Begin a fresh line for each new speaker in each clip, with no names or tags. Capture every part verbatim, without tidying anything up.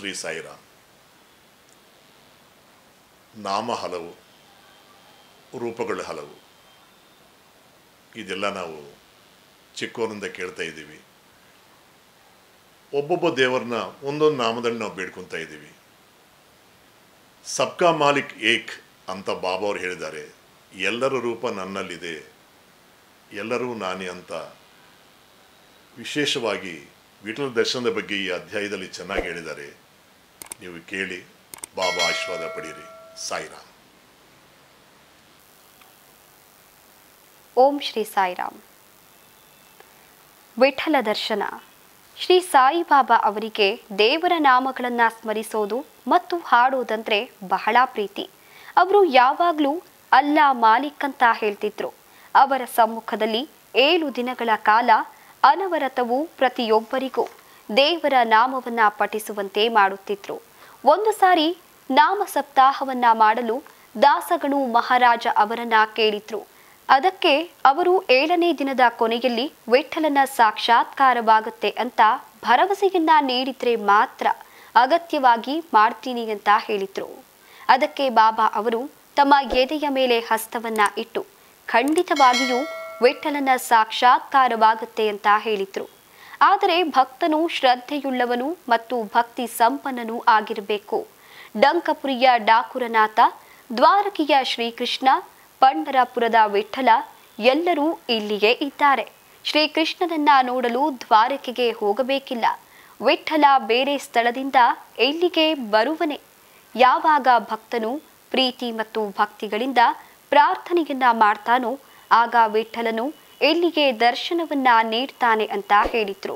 ಶ್ರೀ ಸಾಯಿರಾಮ್. ನಾಮ ಹಲವು, ರೂಪಗಳು ಹಲವು. ಇದೆಲ್ಲ ನಾವು ಚಿಕ್ಕವರಿಂದ ಕೇಳ್ತಾ ಇದ್ದೀವಿ. ಒಬ್ಬೊಬ್ಬ ದೇವರನ್ನ ಒಂದೊಂದು ನಾಮದಲ್ಲಿ ನಾವು ಬೇಡ್ಕೊತಾ ಇದ್ದೀವಿ. ಸಬ್ಕಾ ಮಾಲಿಕ್ ಏಕ್ ಅಂತ ಬಾಬಾ ಅವರು ಹೇಳಿದ್ದಾರೆ. ಎಲ್ಲರ ರೂಪ ನನ್ನಲ್ಲಿದೆ, ಎಲ್ಲರೂ ನಾನೇ ಅಂತ ವಿಶೇಷವಾಗಿ ವಿಠಲ ದರ್ಶನದ ಬಗ್ಗೆ ಈ ಅಧ್ಯಾಯದಲ್ಲಿ ಚೆನ್ನಾಗಿ ಹೇಳಿದ್ದಾರೆ. ನೀವು ಕೇಳಿ, ಬಾಬಾ ಆಶೀರ್ವಾದ ಪಡೀರಿ. ಸಾಯಿರಾಮ್.
ಓಂ ಶ್ರೀ ಸಾಯಿರಾಮ್. ವಿಠಲ ದರ್ಶನ. ಶ್ರೀ ಸಾಯಿಬಾಬಾ ಅವರಿಗೆ ದೇವರ ನಾಮಗಳನ್ನು ಸ್ಮರಿಸೋದು ಮತ್ತು ಹಾಡೋದಂದ್ರೆ ಬಹಳ ಪ್ರೀತಿ. ಅವರು ಯಾವಾಗಲೂ ಅಲ್ಲಾ ಮಾಲಿಕ್ ಅಂತ ಹೇಳ್ತಿದ್ರು. ಅವರ ಸಮ್ಮುಖದಲ್ಲಿ ಏಳು ದಿನಗಳ ಕಾಲ ಅನವರತವು ಪ್ರತಿಯೊಬ್ಬರಿಗೂ ದೇವರ ನಾಮವನ್ನ ಪಠಿಸುವಂತೆ ಮಾಡುತ್ತಿದ್ರು. ಒಂದು ಸಾರಿ ನಾಮ ಸಪ್ತಾಹವನ್ನ ಮಾಡಲು ದಾಸಗಣು ಮಹಾರಾಜ ಅವರನ್ನ ಕೇಳಿದ್ರು. ಅದಕ್ಕೆ ಅವರು ಏಳನೇ ದಿನದ ಕೊನೆಯಲ್ಲಿ ವಿಠಲನ ಸಾಕ್ಷಾತ್ಕಾರವಾಗುತ್ತೆ ಅಂತ ಭರವಸೆಯನ್ನ ನೀಡಿದ್ರೆ ಮಾತ್ರ ಅಗತ್ಯವಾಗಿ ಮಾಡ್ತೀನಿ ಅಂತ ಹೇಳಿದ್ರು. ಅದಕ್ಕೆ ಬಾಬಾ ಅವರು ತಮ್ಮ ಎದೆಯ ಮೇಲೆ ಹಸ್ತವನ್ನ ಇಟ್ಟು ಖಂಡಿತವಾಗಿಯೂ ವಿಠಲನ ಸಾಕ್ಷಾತ್ಕಾರವಾಗುತ್ತೆ ಅಂತ ಹೇಳಿದ್ರು. ಆದರೆ ಭಕ್ತನು ಶ್ರದ್ಧೆಯುಳ್ಳವನು ಮತ್ತು ಭಕ್ತಿ ಸಂಪನ್ನನೂ ಆಗಿರಬೇಕು. ಡಂಕಪುರಿಯ ಡಾಕುರನಾಥ, ದ್ವಾರಕೆಯ ಶ್ರೀಕೃಷ್ಣ, ಪಂಢರಪುರದ ವಿಠಲ ಎಲ್ಲರೂ ಇಲ್ಲಿಯೇ ಇದ್ದಾರೆ. ಶ್ರೀಕೃಷ್ಣನನ್ನ ನೋಡಲು ದ್ವಾರಕೆಗೆ ಹೋಗಬೇಕಿಲ್ಲ. ವಿಠಲ ಬೇರೆ ಸ್ಥಳದಿಂದ ಇಲ್ಲಿಗೆ ಬರುವನೆ. ಯಾವಾಗ ಭಕ್ತನು ಪ್ರೀತಿ ಮತ್ತು ಭಕ್ತಿಗಳಿಂದ ಪ್ರಾರ್ಥನೆಯನ್ನ ಮಾಡ್ತಾನೋ ಆಗ ವಿಠಲನು ಇಲ್ಲಿಗೆ ದರ್ಶನವನ್ನ ನೀಡ್ತಾನೆ ಅಂತ ಹೇಳಿದ್ರು.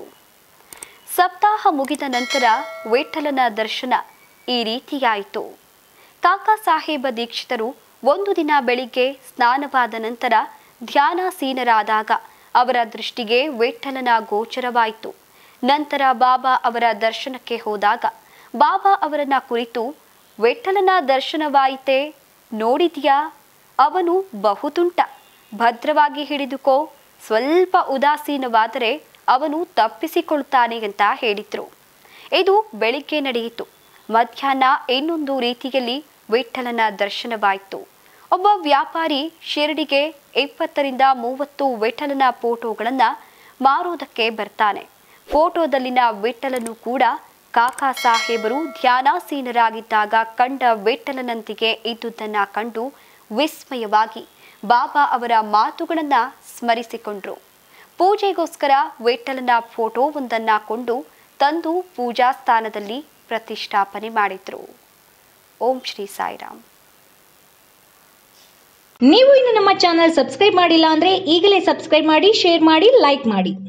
ಸಪ್ತಾಹ ಮುಗಿದ ನಂತರ ವಿಠಲನ ದರ್ಶನ ಈ ರೀತಿಯಾಯಿತು. ಕಾಕಾ ಸಾಹೇಬ ದೀಕ್ಷಿತರು ಒಂದು ದಿನ ಬೆಳಿಗ್ಗೆ ಸ್ನಾನವಾದ ನಂತರ ಧ್ಯಾನಾಸೀನರಾದಾಗ ಅವರ ದೃಷ್ಟಿಗೆ ವಿಠಲನ ಗೋಚರವಾಯಿತು. ನಂತರ ಬಾಬಾ ಅವರ ದರ್ಶನಕ್ಕೆ ಹೋದಾಗ ಬಾಬಾ ಅವರನ್ನ ಕುರಿತು, ವಿಠಲನ ದರ್ಶನವಾಯಿತೆ, ನೋಡಿದ್ಯಾ? ಅವನು ಬಹುತುಂಟ, ಭದ್ರವಾಗಿ ಹಿಡಿದುಕೋ. ಸ್ವಲ್ಪ ಉದಾಸೀನವಾದರೆ ಅವನು ತಪ್ಪಿಸಿಕೊಳ್ತಾನೆ ಅಂತ ಹೇಳಿದ್ರು. ಇದು ಬೆಳಿಗ್ಗೆ ನಡೆಯಿತು. ಮಧ್ಯಾಹ್ನ ಇನ್ನೊಂದು ರೀತಿಯಲ್ಲಿ ವಿಠಲನ ದರ್ಶನವಾಯಿತು. ಒಬ್ಬ ವ್ಯಾಪಾರಿ ಶಿರಡಿಗೆ ಇಪ್ಪತ್ತರಿಂದ ಮೂವತ್ತು ವಿಠಲನ ಫೋಟೋಗಳನ್ನ ಮಾರೋದಕ್ಕೆ ಬರ್ತಾನೆ. ಫೋಟೋದಲ್ಲಿನ ವಿಠಲನು ಕೂಡ ಕಾಕಾ ಸಾಹೇಬರು ಧ್ಯಾನಾಸೀನರಾಗಿದ್ದಾಗ ಕಂಡ ವಿಠಲನಂತಿಗೆ ಇದ್ದುದನ್ನ ಕಂಡು ವಿಸ್ಮಯವಾಗಿ ಬಾಬಾ ಅವರ ಮಾತುಗಳನ್ನ ಸ್ಮರಿಸಿಕೊಂಡ್ರು. ಪೂಜೆಗೋಸ್ಕರ ವಿಠಲನ ಫೋಟೋವೊಂದನ್ನ ಕೊಂಡು ತಂದು ಪೂಜಾ ಸ್ಥಾನದಲ್ಲಿ ಪ್ರತಿಷ್ಠಾಪನೆ ಮಾಡಿದ್ರು. ಓಂ ಶ್ರೀ ಸಾಯಿರಾಮ್.
ನೀವು ಇನ್ನು ನಮ್ಮ ಚಾನೆಲ್ ಸಬ್ಸ್ಕ್ರೈಬ್ ಮಾಡಿಲ್ಲ ಅಂದ್ರೆ ಈಗಲೇ ಸಬ್ಸ್ಕ್ರೈಬ್ ಮಾಡಿ, ಶೇರ್ ಮಾಡಿ, ಲೈಕ್ ಮಾಡಿ.